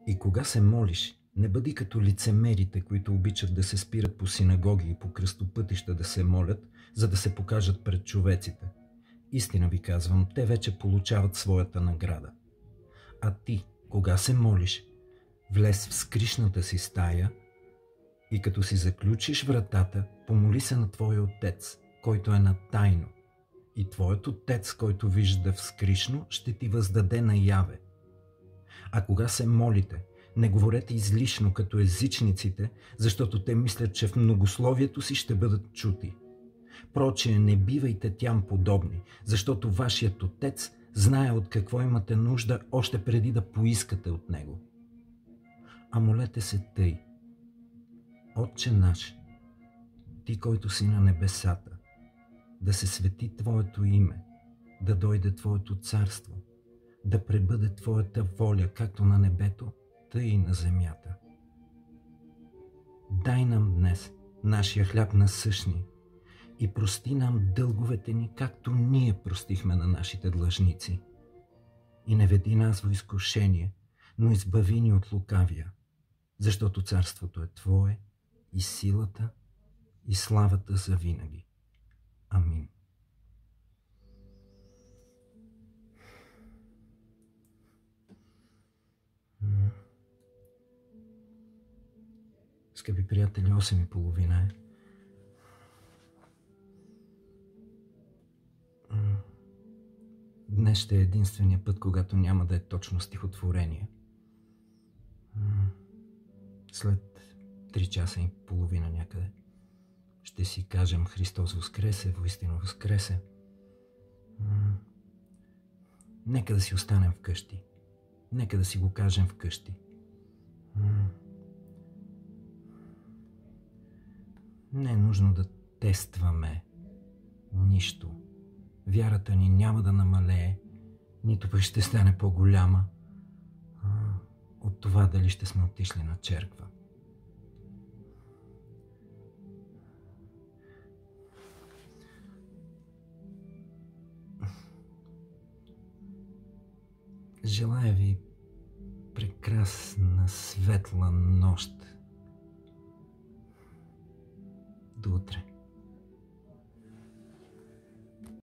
И кога се молиш, не бъди като лицемерите, които обичат да се спират по синагоги и по кръстопътища да се молят, за да се покажат пред човеците. Истина ви казвам, те вече получават своята награда. А ти, кога се молиш, влез в скришната си стая и като си заключиш вратата, помоли се на твоя Отец, който е на тайно. И твоят Отец, който вижда в скришно, ще ти въздаде наяве. А кога се молите, не говорете излишно като езичниците, защото те мислят, че в многословието си ще бъдат чути. Прочее, не бивайте тям подобни, защото вашият Отец знае от какво имате нужда още преди да поискате от Него. А молете се тъй: Отче наш, Ти, който си на небесата, да се свети Твоето име, да дойде Твоето царство, да пребъде Твоята воля, както на небето, тъй и на земята. Дай нам днес нашия хляб насъщни и прости нам дълговете ни, както ние простихме на нашите длъжници. И не веди нас во изкушение, но избави ни от лукавия, защото царството е Твое и силата и славата за винаги. Амин. Скъпи приятели, 8:30 е. Днес ще е единствения път, когато няма да е точно стихотворение. След 3 часа и половина някъде ще си кажем Христос воскресе, воистина воскресе. Нека да си останем вкъщи. Нека да си го кажем вкъщи. Не е нужно да тестваме нищо. Вярата ни няма да намалее, нито пък ще стане по-голяма от това дали ще сме отишли на черква. Желая ви прекрасна, светла нощ. До утре.